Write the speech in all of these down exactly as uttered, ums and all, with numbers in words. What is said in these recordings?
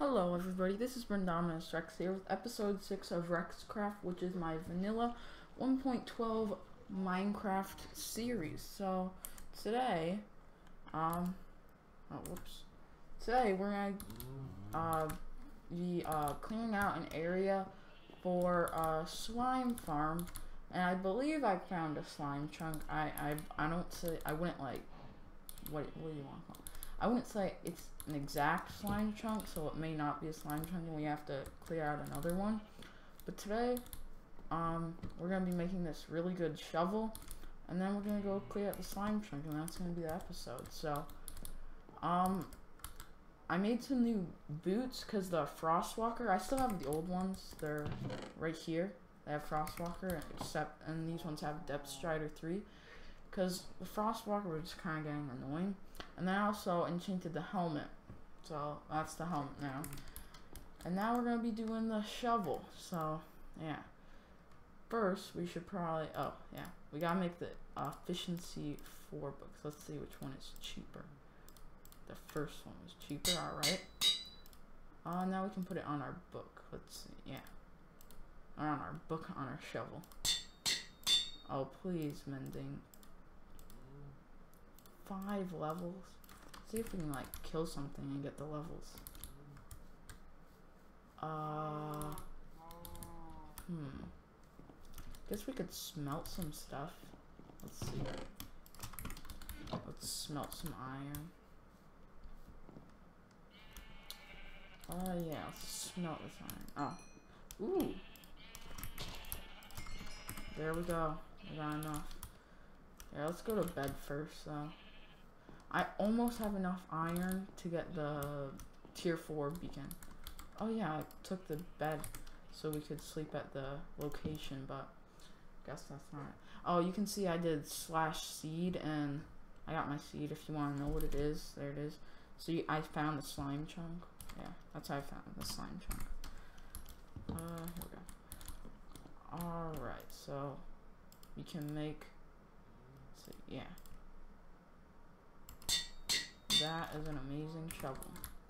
Hello everybody, this is Brendominus Rex here with episode six of Rexcraft, which is my vanilla one point twelve Minecraft series. So, today, um, oh whoops, today we're gonna, uh, be, uh, clearing out an area for a slime farm, and I believe I found a slime chunk. I, I, I don't say, I wouldn't like, what, what do you want to call it? I wouldn't say it's an exact slime chunk, so it may not be a slime chunk and we have to clear out another one. But today, um, we're going to be making this really good shovel, and then we're going to go clear out the slime chunk, and that's going to be the episode. So, um, I made some new boots, because the Frostwalker, I still have the old ones, they're right here. They have Frostwalker, except, and these ones have Depth Strider three. Because the Frostwalker was just kind of getting annoying. And then I also enchanted the helmet. So that's the helmet now. And now we're going to be doing the shovel. So, yeah. First, we should probably... Oh, yeah. We got to make the uh, efficiency four books. Let's see which one is cheaper. The first one was cheaper. Alright. Uh, now we can put it on our book. Let's see. Yeah. Or on our book, on our shovel. Oh, please, Mending. Five levels. See if we can like kill something and get the levels. Uh, hmm. Guess we could smelt some stuff. Let's see. Let's smelt some iron. Uh, yeah. Let's smelt this iron. Oh, ooh. There we go. We got enough. Yeah, let's go to bed first, though. I almost have enough iron to get the tier four beacon. Oh yeah, I took the bed so we could sleep at the location, but guess that's not it. Oh, you can see I did slash seed, and I got my seed if you want to know what it is. There it is. So you, I found the slime chunk. Yeah, that's how I found the slime chunk. Uh, here we go. Alright, so we can make, so yeah. That is an amazing shovel.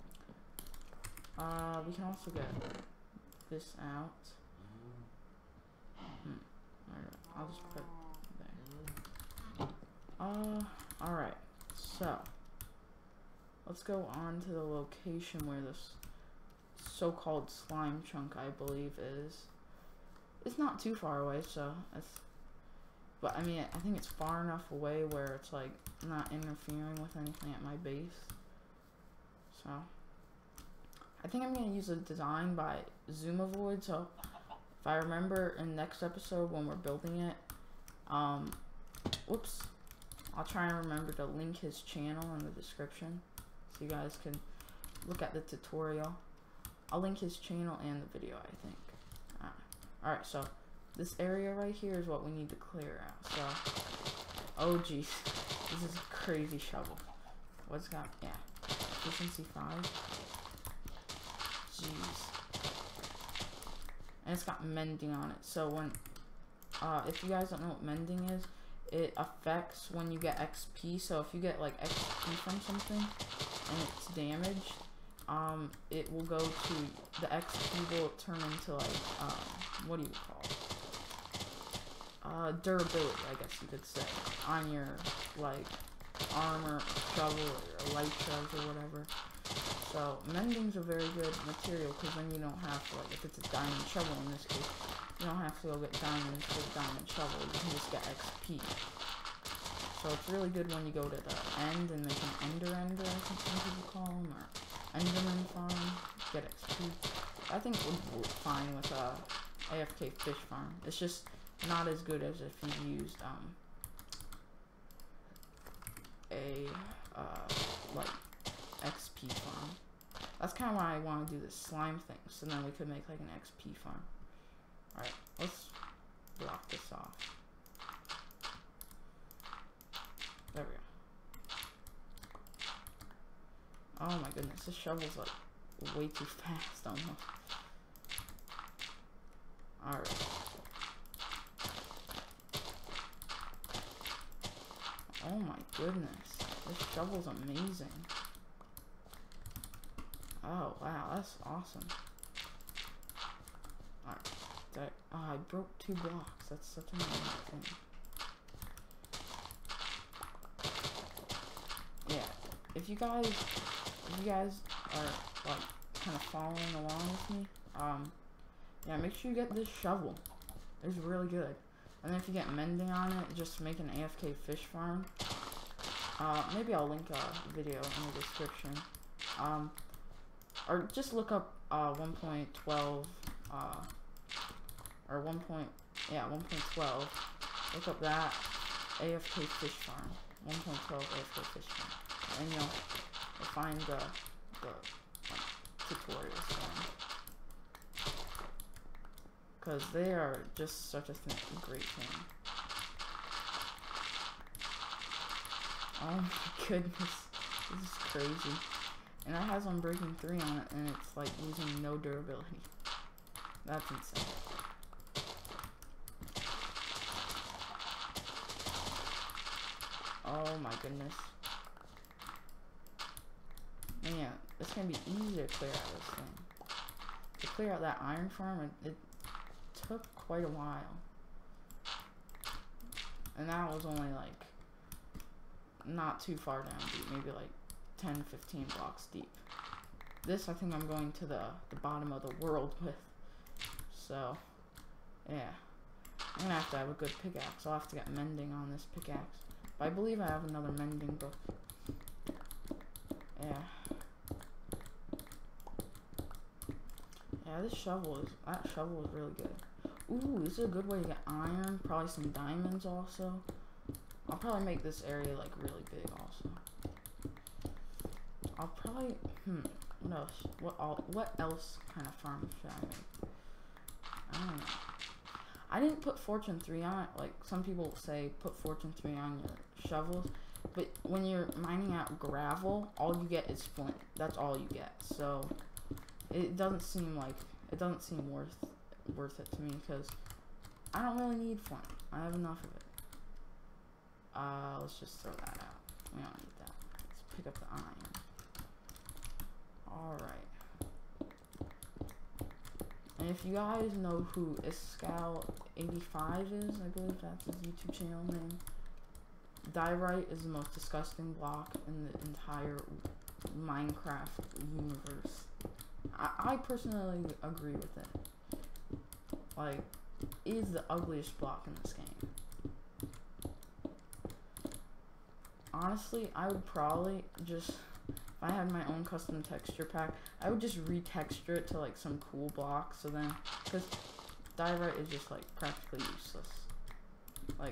Uh, we can also get this out. Hmm. I'll just put it there. Uh, alright. So, let's go on to the location where this so-called slime chunk, I believe, is. It's not too far away, so it's... But, I mean, I think it's far enough away where it's, like, not interfering with anything at my base. So, I think I'm going to use a design by Zoomavoid. So, if I remember in next episode when we're building it, um, whoops, I'll try and remember to link his channel in the description so you guys can look at the tutorial. I'll link his channel and the video, I think. Uh, Alright, so... this area right here is what we need to clear out. So, oh geez, this is a crazy shovel. What's got? Yeah, efficiency five. Jeez, and it's got mending on it. So when, uh, if you guys don't know what mending is, it affects when you get X P. So if you get like X P from something and it's damaged, um, it will go to the X P will turn into like, um, what do you call it? Uh, durability, I guess you could say, on your, like, armor, shovel, or light shells, or whatever. So, mending's a very good material, because then you don't have to, like, if it's a diamond shovel in this case, you don't have to go get diamonds for the diamond shovel, you can just get X P. So, it's really good when you go to the end, and make an ender ender, I think some people call them, or enderman farm, get X P. I think it would work fine with, uh, A F K fish farm. It's just not as good as if you used um a uh like X P farm. That's kind of why I want to do this slime thing, so then we could make like an X P farm. All right, let's block this off. There we go. Oh my goodness, this shovel's like way too fast almost. All right. Oh my goodness, this shovel's amazing. Oh, wow, that's awesome. Alright. That, oh, I broke two blocks. That's such an annoying thing. Yeah. If you guys, if you guys are, like, kind of following along with me, um, yeah, make sure you get this shovel. It's really good. And then if you get mending on it, just make an A F K fish farm. Uh, maybe I'll link a video in the description. Um, or just look up uh, one point twelve, uh, or one. Yeah, one point twelve. Look up that A F K fish farm. one point twelve A F K fish farm, and you'll, you'll find the the like, tutorials for them, because they are just such a thing, great thing. Oh my goodness, this is crazy. And it has Unbreaking three on it, and it's like losing no durability. That's insane. Oh my goodness. Man, it's gonna be easy to clear out this thing. To clear out that iron farm, it, it took quite a while. And that was only like not too far down deep, maybe like ten, fifteen blocks deep. This, I think I'm going to the, the bottom of the world with. So, yeah. I'm gonna have to have a good pickaxe. I'll have to get mending on this pickaxe. But I believe I have another mending book. Yeah. Yeah, this shovel is, that shovel is really good. Ooh, this is a good way to get iron. Probably some diamonds also. I'll probably make this area like really big also. I'll probably, hmm, what else? What all, what else kind of farm should I make? I don't know. I didn't put Fortune three on it. Like some people say, put Fortune three on your shovels. But when you're mining out gravel, all you get is flint. That's all you get. So it doesn't seem like, it doesn't seem worth worth it to me, because I don't really need flint. I have enough of it. Uh, let's just throw that out. We don't need that. Let's pick up the iron. Alright. And if you guys know who Iscal eighty-five is, I believe that's his YouTube channel name. Diorite is the most disgusting block in the entire Minecraft universe. I, I personally agree with it. Like, it is the ugliest block in this game. Honestly, I would probably just, if I had my own custom texture pack, I would just retexture it to like some cool block. So then, because diorite is just like practically useless. Like,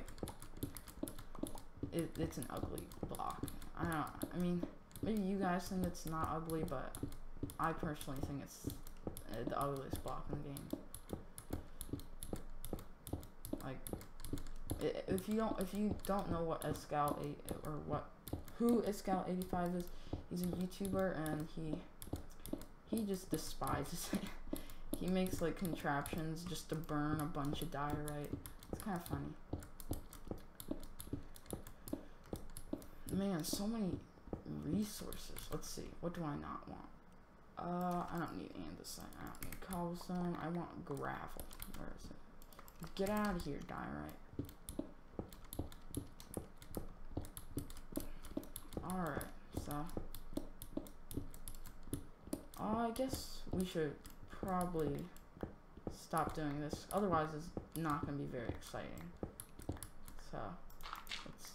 it, it's an ugly block. I don't know. I mean, maybe you guys think it's not ugly, but I personally think it's uh, the ugliest block in the game. Like, if you don't, if you don't know what Iscal eight or what, who Iscal eighty-five is, he's a YouTuber and he, he just despises it. He makes like contraptions just to burn a bunch of diorite. It's kind of funny. Man, so many resources. Let's see. What do I not want? Uh, I don't need andesite. I don't need cobblestone. I want gravel. Where is it? Get out of here, diorite. Alright, so. Uh, I guess we should probably stop doing this. Otherwise, it's not going to be very exciting. So, let's.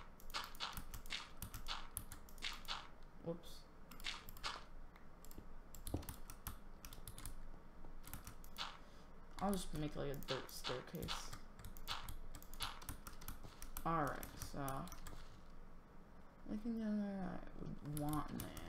Whoops. I'll just make like a dirt staircase. Alright, so. Anything down there I would want in there.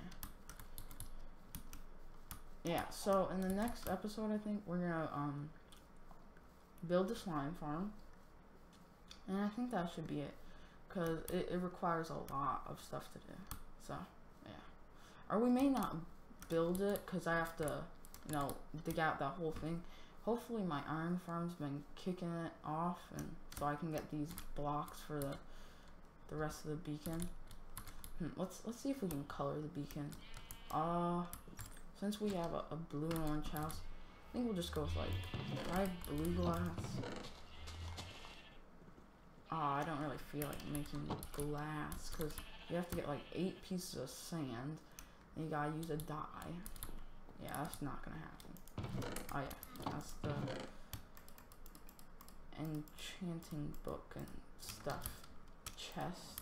Yeah, so in the next episode, I think we're gonna um build a slime farm. And I think that should be it. Because it, it requires a lot of stuff to do. So, yeah. Or we may not build it because I have to, you know, dig out that whole thing. Hopefully my iron farm's been kicking it off, and so I can get these blocks for the the rest of the beacon. Hmm, let's let's see if we can color the beacon. Uh, since we have a, a blue and orange house, I think we'll just go with like five blue glass. Oh, I don't really feel like making glass because you have to get like eight pieces of sand and you gotta use a dye. Yeah, that's not gonna happen. Oh yeah, that's the enchanting book and stuff. Chest.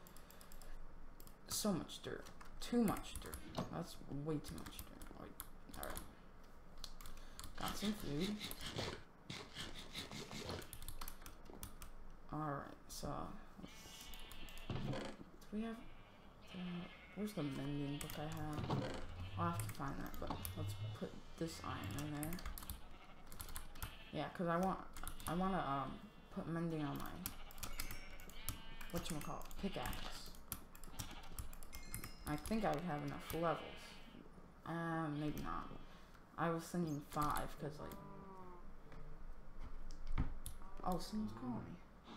So much dirt. Too much dirt. That's way too much dirt. Wait, alright. Got some food. Alright, so let's, do we have uh, where's the mending book I have? I'll have to find that, but let's put this iron in there. Yeah, cause I want I wanna um put mending on my whatchamacallit, pickaxe. I think I would have enough levels. Um, maybe not. I was thinking five, cause like oh, someone's calling me.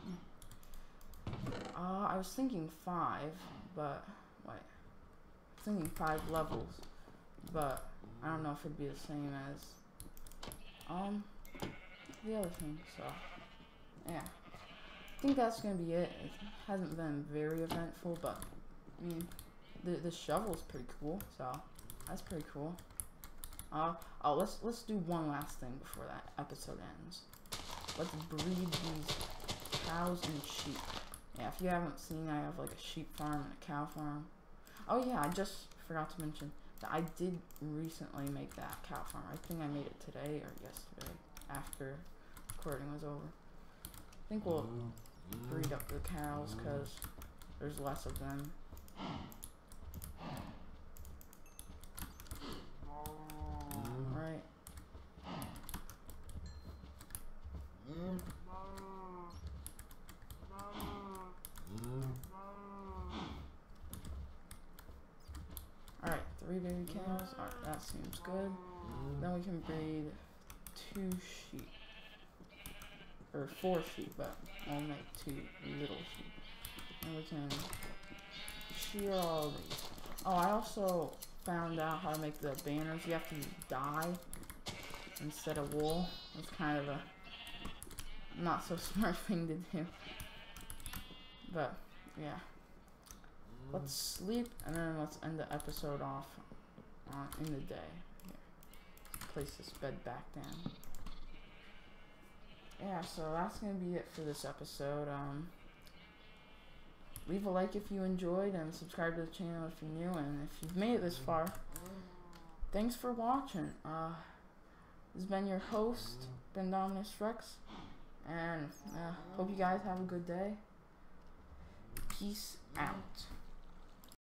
Uh, I was thinking five, but wait, thinking five levels, but I don't know if it'd be the same as um the other thing. So yeah, I think that's gonna be it. It hasn't been very eventful, but I mean, the the shovel's pretty cool, so that's pretty cool. Uh oh, let's let's do one last thing before that episode ends. Let's breed these cows and sheep. Yeah, if you haven't seen, I have like a sheep farm and a cow farm. Oh yeah, I just forgot to mention that I did recently make that cow farm. I think I made it today or yesterday after recording was over. I think we'll breed up the cows because there's less of them. Right. Alright, three baby cows. Alright, that seems good. Then we can breed two sheep. Or four sheep, but I'll make two little sheep. And we can shear all these. Oh, I also found out how to make the banners. You have to use dye instead of wool. It's kind of a not so smart thing to do. But, yeah. Let's sleep, and then let's end the episode off uh, in the day. Here. Place this bed back down. Yeah, so that's going to be it for this episode. Um, leave a like if you enjoyed, and subscribe to the channel if you're new, and if you've made it this far, thanks for watching. Uh, this has been your host, Bendominus Rex, and uh, hope you guys have a good day. Peace out.